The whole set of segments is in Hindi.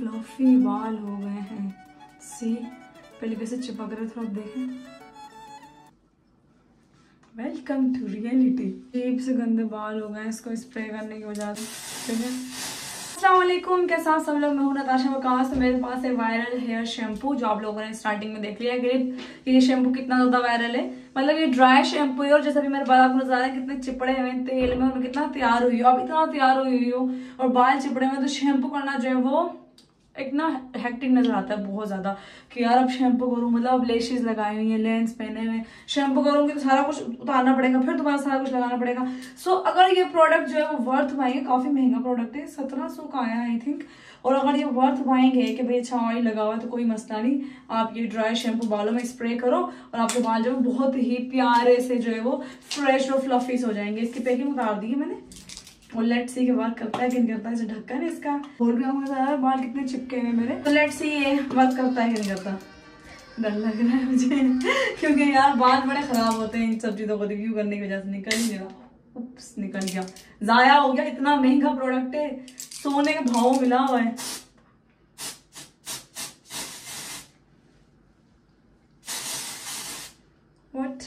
फ्लफी बाल हो गए हैं। सी पहले कैसे चिपक रहे थे, अब देखें। Welcome to reality. अजीब से गंदे बाल हो गए इसको स्प्रे करने की वजह से। अस्सलाम वालेकुम, कैसा आप सब लोग। मैं हूं नताशा वकास। तो मेरे पास है वायरल हेयर शैम्पू जो आप लोगों ने स्टार्टिंग में देख लिया कि ये शैम्पू कितना ज्यादा वायरल है। मतलब ये ड्राई शैम्पू है और जैसे भी मेरे बाल आपको नजर आ रहा है कितने चिपड़े हुए तेल में और कितना तैयार हुई हो, अब इतना तैयार हुई हो और बाल चिपड़े हुए, तो शैम्पू करना जो है वो एक ना हेक्टिक नजर आता है बहुत ज्यादा कि यार अब शैम्पू करूँ। मतलब अब लेशेस लगाई हुई है, लेंस पहने हुए, शैम्पू करूंगी तो सारा कुछ उतारना पड़ेगा, फिर दोबारा सारा कुछ लगाना पड़ेगा। सो अगर ये प्रोडक्ट जो है वो वर्थ पाएंगे, काफी महंगा प्रोडक्ट है, 1700 का आया आई थिंक। और अगर ये वर्थ पाएंगे कि भाई अच्छा ऑयल लगा हुआ है तो कोई मसला नहीं, आप ये ड्राई शैम्पू बालों में स्प्रे करो और आपके बाल जो है बहुत ही प्यारे से जो है वो फ्रेश और फ्लफीस हो जाएंगे। इसकी पैकिंग उतार दी है मैंने और लेट्स सी के वर्क करता है कि नहीं करता है। जो ढक्कन है इसका खोल भी मुझे बाल कितने चिपके हुए मेरे, तो लेट्स सी ये वर्क करता है कि नहीं करता। डर लग रहा है मुझे क्योंकि यार बाल बड़े खराब होते हैं इन सब चीजों को रिव्यू करने की वजह से। निकल ही गया, उप्स निकल गया, जाया हो गया। इतना महंगा प्रोडक्ट है, सोने के भाव मिला हुआ है। व्हाट,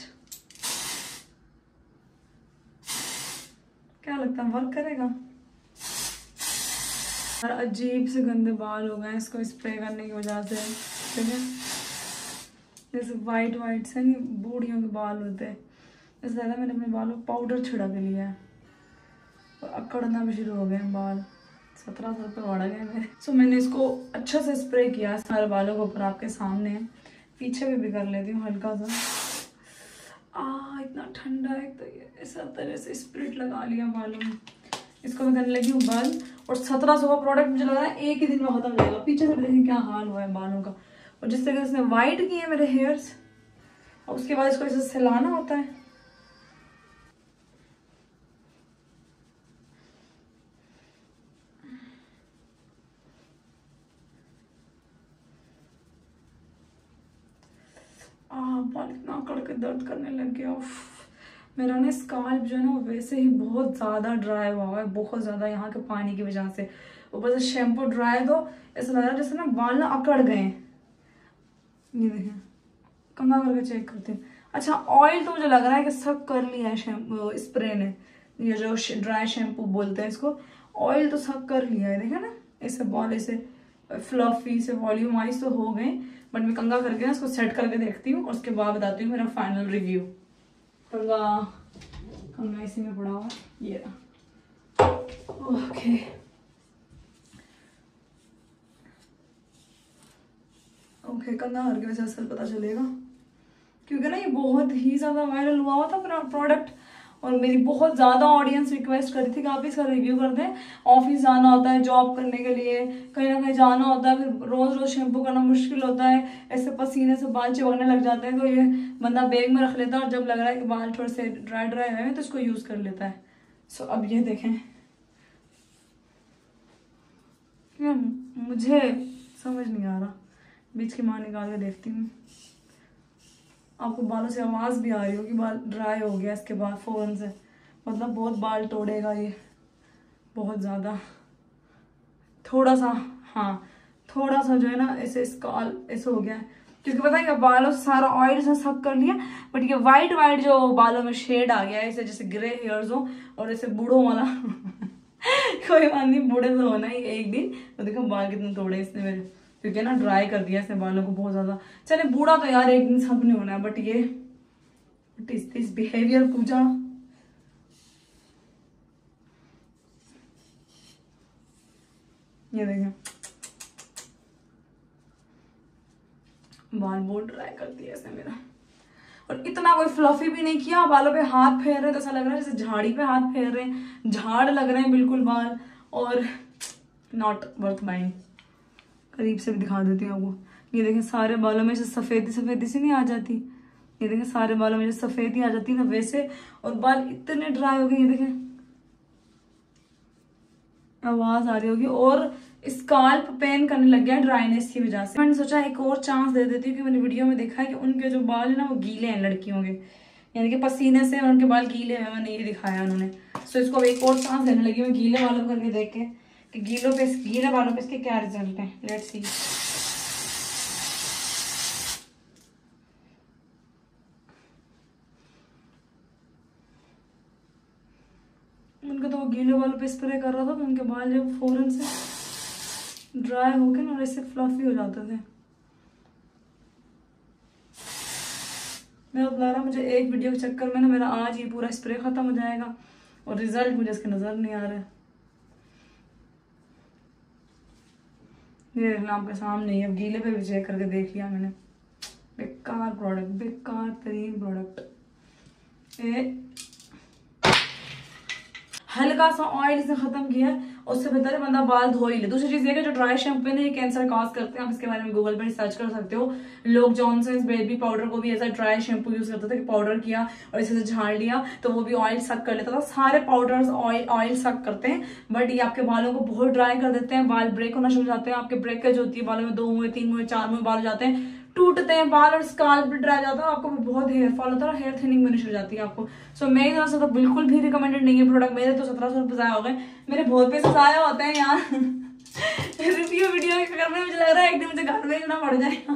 क्या लगता है वर्क करेगा? अजीब से गंदे बाल हो गए इसको स्प्रे करने की वजह से। ठीक है, जैसे वाइट वाइट से नहीं बूढ़ियों के बाल होते हैं, इससे ज़्यादा मैंने अपने बालों को पाउडर छिड़क लिया है और अकड़ना भी शुरू हो गए बाल। 1700 रुपये बढ़ गए मेरे। सो मैंने इसको अच्छा से स्प्रे किया सारे बालों के ऊपर, आपके सामने पीछे भी कर लेती हूँ हल्का सा। इतना ठंडा है तो ये ऐसा तरह से स्प्रिट लगा लिया बालों में। इसको मैं करने लगी हूँ बंद और 1700 का प्रोडक्ट मुझे लग रहा है एक ही दिन में खत्म हो जाएगा। पीछे से देखिए क्या हाल हुआ है बालों का। और जिस तरीके से इसने वाइट किए हैं मेरे हेयर्स, और उसके बाद इसको ऐसे सहलाना होता है। बाल इतना अकड़ के दर्द करने लग गया। मेरा ना स्काल्प जो है ना वो वैसे ही बहुत ज्यादा ड्राई हुआ है, बहुत ज्यादा यहाँ के पानी की वजह से। ऊपर से शैम्पू ड्राई तो ऐसा लग रहा है जैसे ना बाल ना अकड़ गए। ये देखें, कंघा करके चेक करते हैं। अच्छा ऑयल तो मुझे लग रहा है कि सब कर लिया है शैम्पू स्प्रे ने, ये जो ड्राई शैम्पू बोलते हैं इसको, ऑयल तो सब कर लिया है। देखे ना ऐसे बाल ऐसे फ्लफी से वॉल्यूमाइज तो हो गए, बट मैं कंघा करके ना इसको सेट करके देखती हूँ और उसके बाद बताती हूँ मेरा फाइनल रिव्यू। कंघा इसी में पड़ा हुआ है, ये ओके। ओके कंघा करके वैसे असर पता चलेगा, क्योंकि ना ये बहुत ही ज्यादा वायरल हुआ था प्रोडक्ट और मेरी बहुत ज्यादा ऑडियंस रिक्वेस्ट कर रही थी कि आप इसका रिव्यू कर दें। ऑफिस जाना होता है, जॉब करने के लिए कहीं ना कहीं जाना होता है, फिर रोज रोज शैम्पू करना मुश्किल होता है, ऐसे पसीने से बाल चिपकने लग जाते हैं, तो ये बंदा बैग में रख लेता है और जब लग रहा है कि बाल थोड़े से ड्राई ड्राई है तो इसको यूज कर लेता है। सो अब ये देखें, मुझे समझ नहीं आ रहा, बीच की माँ निकाल के देखती हूँ। आपको बालों से आवाज भी आ रही होगी, बाल ड्राई हो गया इसके बाद फौरन से, मतलब बहुत बाल तोड़ेगा ये, बहुत ज्यादा। थोड़ा सा, हाँ थोड़ा सा जो है ना ऐसे स्काल ऐसे हो गया है, क्योंकि पता है बालों से सारा ऑयल से सक कर लिया, बट ये वाइट वाइट जो बालों में शेड आ गया है ऐसे जैसे ग्रे हेयर्स हो और ऐसे बूढ़ों वाला कोई बात नहीं, बूढ़े तो होना ही एक दिन। तो देखो बाल कितने तोड़े इसने मेरे, क्योंकि ना ड्राई कर दिया इसने बालों को बहुत ज्यादा। चले बूढ़ा तो यार एक दिन सब नहीं होना है, बट ये दिस बिहेवियर पूजा। ये देखें बाल बहुत ड्राई कर दिया इसने मेरा, और इतना कोई फ्लफी भी नहीं किया। बालों पे हाथ फेर रहे हैं तो ऐसा लग रहा है जैसे झाड़ी पे हाथ फेर रहे हैं, झाड़ लग रहे हैं बिल्कुल बाल, और नॉट वर्थ बाइंग। करीब से भी दिखा देती हूँ आपको। ये देखें सारे बालों में सफेदी सफेदी सी नहीं आ जाती, ये देखें सारे बालों में सफेदी आ जाती है ना वैसे, और बाल इतने ड्राई हो गए। ये देखें आवाज आ रही होगी, और स्काल्प पेन करने लग गया ड्राइनेस की वजह से। मैंने सोचा एक और चांस दे देती हूँ कि मैंने वीडियो में देखा है कि उनके जो बाल है ना वो गीले हैं लड़कियों के, यानी कि पसीने से उनके बाल गीले हैं, मैंने ये दिखाया उन्होंने। सो इसको अब एक और चांस देने लगी मैं गीले बालों करके देख के कि गीले बालों पे इसके क्या रिजल्ट है। Let's see. उनका तो वो गीले बालों पे स्प्रे कर रहा था तो उनके बाल जब फौरन से ड्राई हो गए ना और इससे फ्लफी हो जाते थे। मैं बता रहा मुझे एक वीडियो के चक्कर में ना मेरा आज ही पूरा स्प्रे खत्म हो जाएगा और रिजल्ट मुझे इसके नजर नहीं आ रहा है। ये देखना आपके सामने ही, अब गीले पे भी चेक करके देख लिया मैंने। बेकार प्रोडक्ट, बेकार तरीन प्रोडक्ट। हल्का सा ऑयल इसने खत्म किया है, उससे बेहतर है बंदा बाल धो ही ले। दूसरी चीज ये कि जो ड्राई शैम्पू है कैंसर कॉज करते हैं, आप इसके बारे में गूगल पर सर्च कर सकते हो। लोग जॉनसन्स बेबी पाउडर को भी ऐसा ड्राई शैम्पू यूज करते थे कि पाउडर किया और इसे से झाड़ लिया तो वो भी ऑयल सक कर लेता था। सारे पाउडर्स ऑयल सक करते हैं, बट ये आपके बालों को बहुत ड्राई कर देते हैं। बाल ब्रेक होना शुरू हो जाते हैं, आपके ब्रेकेज होती है बालों में, 2 मुँह 3 मुँह 4 मुँह बाल हो जाते हैं, टूटते हैं बाल और स्काल्प भी ड्राई जाता है, आपको भी बहुत हेयर फॉल होता है और हेयर थिनिंग बननी शुरू हो जाती है आपको। सो मेरी तरफ से तो बिल्कुल भी रिकमेंडेड नहीं है प्रोडक्ट। मेरे तो 1700 रुपये ज़ाया हो गए, मेरे बहुत पैसे ज़ाया होते हैं यार रिव्यू वीडियो करने में मुझे लग रहा है एक दिन मुझे घर भेजना पड़ जाएगा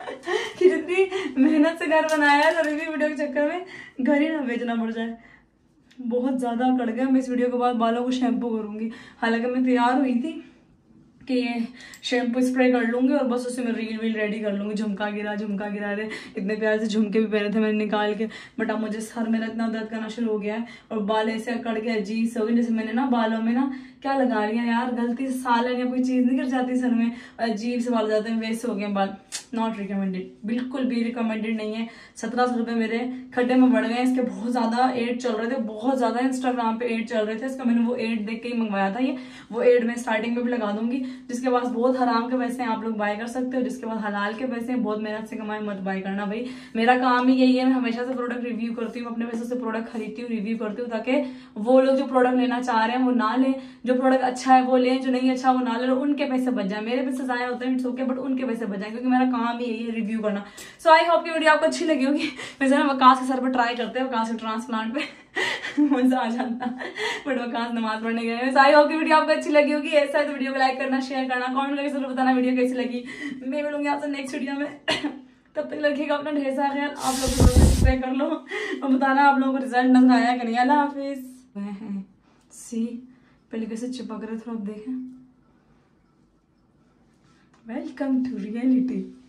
कि जितनी मेहनत से घर बनाया है तो रिव्यू वीडियो के चक्कर में घर ही ना बेचना पड़ जाए। बहुत ज़्यादा कड़ गया। मैं इस वीडियो के बाद बालों को शैम्पू करूँगी। हालांकि मैं तैयार हुई थी कि ये शैम्पू स्प्रे कर लूंगी और बस उसे मैं रील वील रेडी कर लूंगी। झुमका गिरा रहे, इतने प्यार से झुमके भी पहने थे मैंने निकाल के, बट अब मुझे सर मेरा इतना दर्द करना शुरू हो गया है और बाल ऐसे अकड़ के अजीब से हो गए जैसे मैंने ना बालों में ना क्या लगा लिया यार, गलती से सालन या कोई चीज नहीं गिर जाती सर में, अजीब से बाल हो जाते हैं, वैसे हो गए बाल। नॉट रिकमेंडेड, बिल्कुल भी रिकमेंडेड नहीं है। 1700 रुपये मेरे खड्डे में बढ़ गए। इसके बहुत ज्यादा एड चल रहे थे, बहुत ज्यादा इंस्टाग्राम पे एड चल रहे थे इसका। मैंने वो एड देख के ही मंगवाया था। ये वो एड मैं स्टार्टिंग में भी लगा दूंगी। जिसके पास बहुत हराम के पैसे हैं आप लोग बाय कर सकते हो, जिसके पास हलाल के पैसे हैं बहुत मेहनत से कमाए मत बाय करना भाई। मेरा काम ही यही है, मैं हमेशा से प्रोडक्ट रिव्यू करती हूँ, अपने पैसों से प्रोडक्ट खरीदती हूँ, रिव्यू करती हूँ, ताकि वो लोग जो प्रोडक्ट लेना चाह रहे हैं वो ना लें, जो प्रोडक्ट अच्छा है वो लें, जो नहीं अच्छा वो ना लें, उनके पैसे बच जाए। मेरे पैसे जाया होते हैं इट्स ओके, बट उनके पैसे बच जाए क्योंकि मेरा काम ही यही है रिव्यू करना। सो आई होप की वीडियो आपको अच्छी लगी होगी। वैसे ना वकास के सर पे ट्राई करते हैं, वकास के ट्रांसप्लांट पे मजा आ जाता, बट वकास नमाज पढ़ने गए। सो आई होप की वीडियो आपको अच्छी लगी होगी। ऐसा है तो वीडियो को लाइक करना, शेयर करना, कमेंट करके जरूर बताना वीडियो कैसी लगी। मैं मिलूंगी आपसे नेक्स्ट वीडियो में तब तक रखिएगा अपना ढेर सारा ख्याल। आप लोग सब्सक्राइब कर लो और बताना आप लोगों को रिजल्ट नजर आया कि नहीं। अल्लाह हाफिज। सी पहले कैसे चिपक रहे थे आप देखें। Welcome to reality.